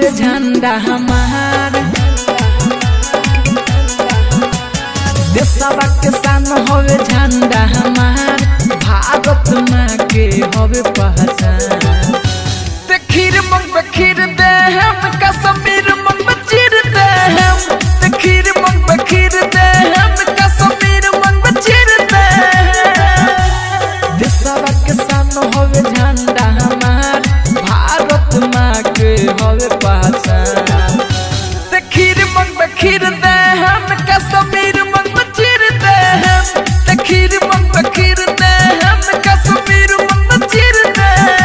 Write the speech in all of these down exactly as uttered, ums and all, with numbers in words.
होवे झंडा हमार, देशवा के शान होवे झंडा हमार, भारत माँ के होवे पहचान। ते खीर मंग खीर दे हम कश्मीर मंग चीर दे हम, ते खीर मंग खीर दे हम कश्मीर मंग चीर दे। देशवा के शान होवे झंडा हमार, भारत माँ के होवे पहचान। ते खीर मंग खीर दे हम कश्मीर मंग चीर दे हम, ते खीर मंग खीर दे हम कश्मीर मंग चीर दे।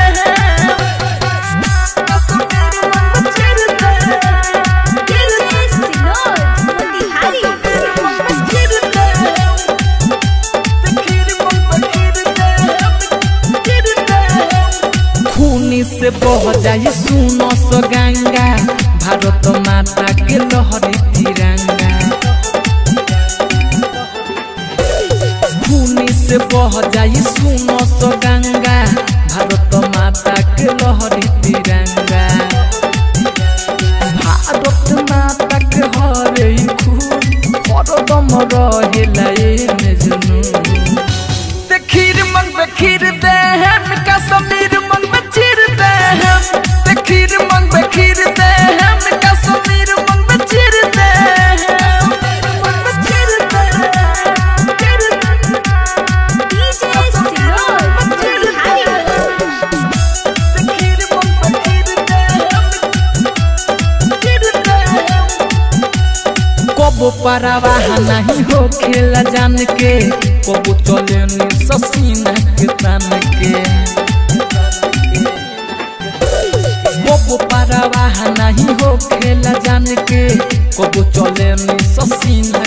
खूनी से बह जाए सुनो सो गंगा, भारत माता के लहरी तिरंगा। खूनी से बह जाए सुनो सो गंगा, भारत माता के लहरी तिरंगा। भारत माता के हरे खून हरदम रहेला एमे जुनून। ते खीर मंग खीर दे हम कश्मीर मंग चीर दे हम, ते खीर मंग खीर दे हम कश्मीर मंग चीर दे हम। कबो परवाह नहीं हो खेला जान के, कबो चले नी ससीना के तान के। कबो परवाह नहीं हो खेला जान के, कबो चले नी ससीना